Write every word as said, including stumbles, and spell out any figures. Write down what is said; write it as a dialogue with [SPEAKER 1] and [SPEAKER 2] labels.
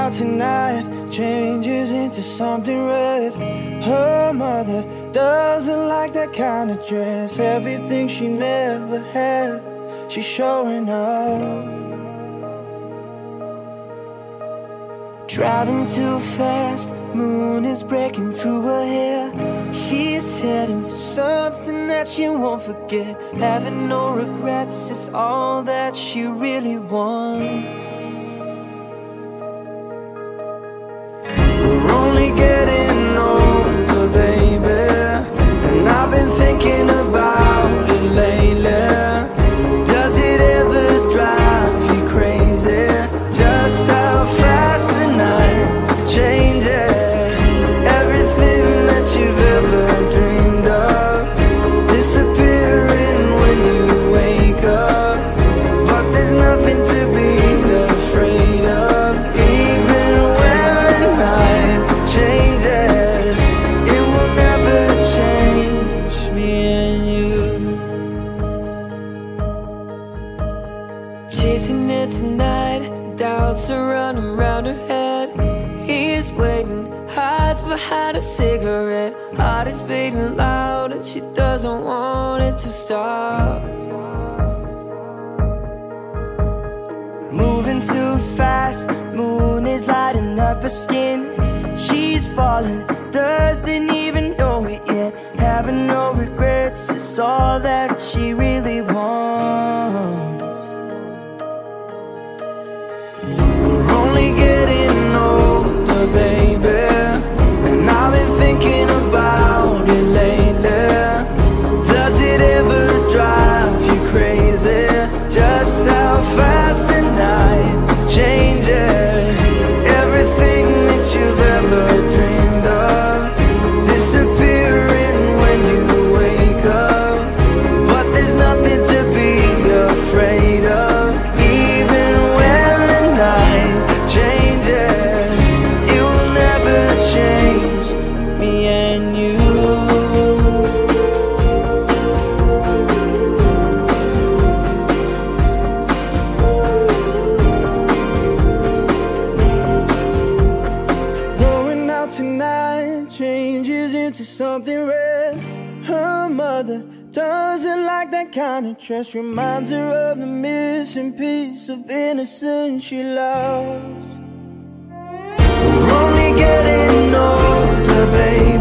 [SPEAKER 1] out tonight changes into something red. Her mother doesn't like that kind of dress. Everything she never had, she's showing off. Driving too fast, moon is breaking through her hair. She's heading for something that she won't forget. Having no regrets is all that she really wants. We're only getting older, baby, and I've been thinking about it lately. Does it ever drive you crazy? Just how fast the night changes. Everything that you've ever dreamed of disappearing when you wake up. But there's nothing to be afraid of. Even when the night changes, it will never change me and you. Chasing it tonight, doubts are running round her head. He's waiting, hides behind a cigarette. Heart is beating loud and she doesn't want it to stop. Moving too fast, moon is lighting up her skin. She's falling, doesn't even know it yet. Having no regrets is all that she really wants. We're only getting older, baby, and I've been thinking about it lately. Does it ever drive you crazy? Just how fast the night changes. Everything that you've ever dreamed of disappearing when you wake up. But there's nothing to be afraid of. Even when the night changes, it will never change me and you. Going out tonight changes into something red. Her mother doesn't like that kind of dress. Reminds her of the missing piece of innocence she lost. We're only getting older, baby,